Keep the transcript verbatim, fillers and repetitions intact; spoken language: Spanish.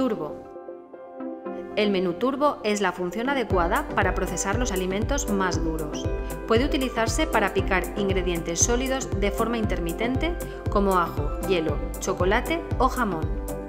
Turbo. El menú turbo es la función adecuada para procesar los alimentos más duros. Puede utilizarse para picar ingredientes sólidos de forma intermitente como ajo, hielo, chocolate o jamón.